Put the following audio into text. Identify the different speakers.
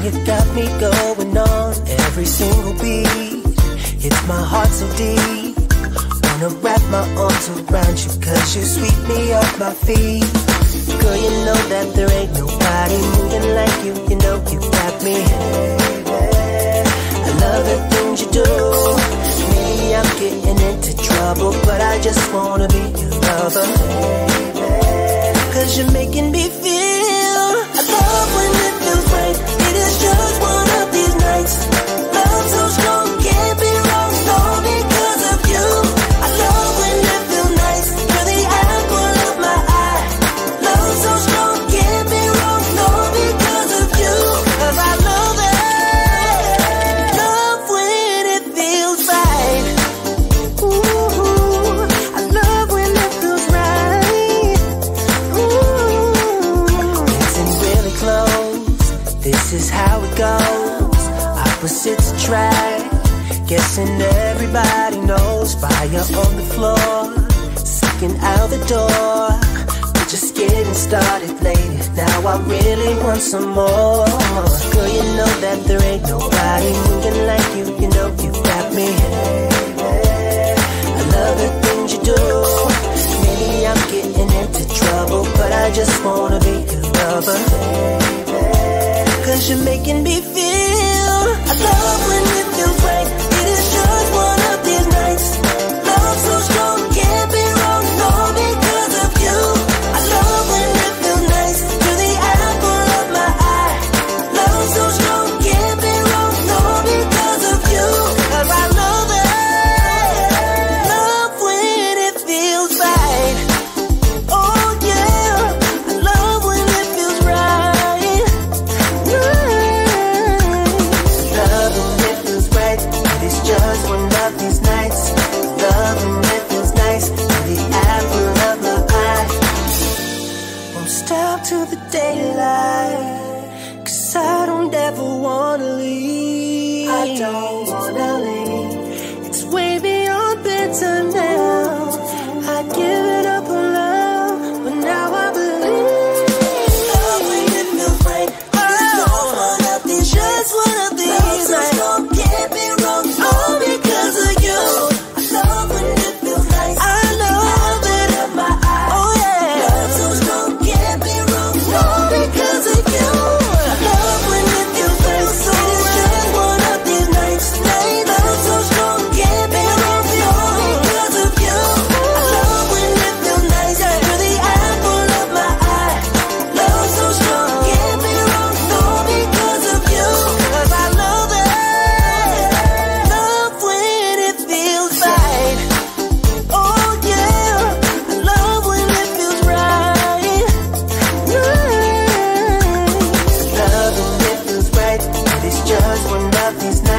Speaker 1: you got me going on every single beat. It's my heart so deep. Wanna wrap my arms around you, cause you sweep me off my feet. Girl, you know that there ain't nobody moving like you. You know you got me. I love the things you do. Maybe I'm getting into trouble, but I just wanna be your lover. Cause you're making me feel. I love when it feels right. It is just one of these nights. Love so strong, can't be wrong. All because of you. I love when it feels nice. You're the apple of my eye. Love so strong, can't be wrong. All because of you. Cause I love it. Love when it feels right. Ooh, I love when it feels right. Ooh, getting really close. This is how it goes. Opposites attract. Guessing everybody knows. Fire on the floor, sticking out the door. We're just getting started, lady. Now I really want some more. Girl, you know that there ain't nobody moving like you. You know you got me. I love the things you do. Maybe I'm getting into trouble, but I just wanna be your lover. Cause you're making me feel. I love when it feels right. It is just one of these nights. Love so strong, can't be wrong. All because of you. I love when it feels nice. You're the apple of my eye. Love so strong, can't be wrong. All because of you. Cause I love it. Love when it feels right. Oh yeah, I love when it feels right. Love when it feels right. It is just one of these nights. Love when it feels nice. You're the apple of my eye. Won't stop till the daylight. Cause I don't ever wanna leave. I don't wanna leave. It's way beyond bedtime now. I'd give it up on love, but now I believe. Love when it feels right. It's just one of these, just one of these nights. Can't be wrong, all because of you. I love when it feels nice. I love it in my eyes. Oh yeah. Love so strong, can't be wrong, all because of you. I love when it feels right. So it's just one of these nights. Love so strong, can't be wrong, all because of you. I love when it feels nice. You're the apple of my eye. Love so strong, can't be wrong, all because of you. Cause I love it. Love when it feels right. Oh yeah, I love when it feels right. Love when it feels right. It is just one of these nights.